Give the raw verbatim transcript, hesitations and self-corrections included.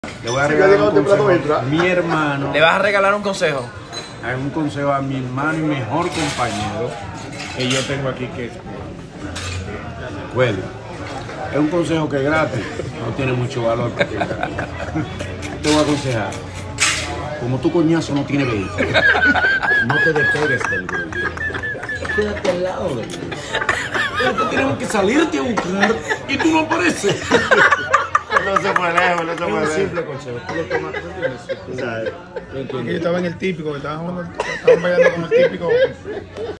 Le voy a regalar un consejo a mi hermano. ¿Le vas a regalar un consejo? Hay un consejo a mi hermano y mejor compañero que yo tengo aquí, que es Well. Es un consejo que es gratis, no tiene mucho valor porque es gratis. Te voy a aconsejar, como tu coñazo no tiene vehículo, no te despegues del grupo. Quédate al lado del grupo. Nosotros tenemos que salirte a buscar y tú no apareces. No se fue lejos, no se fue lejos. Es un simple consejo, tú lo tomas, tú entiendes. ¿Sabes? Yo estaba en el típico, estaban bailando con el típico.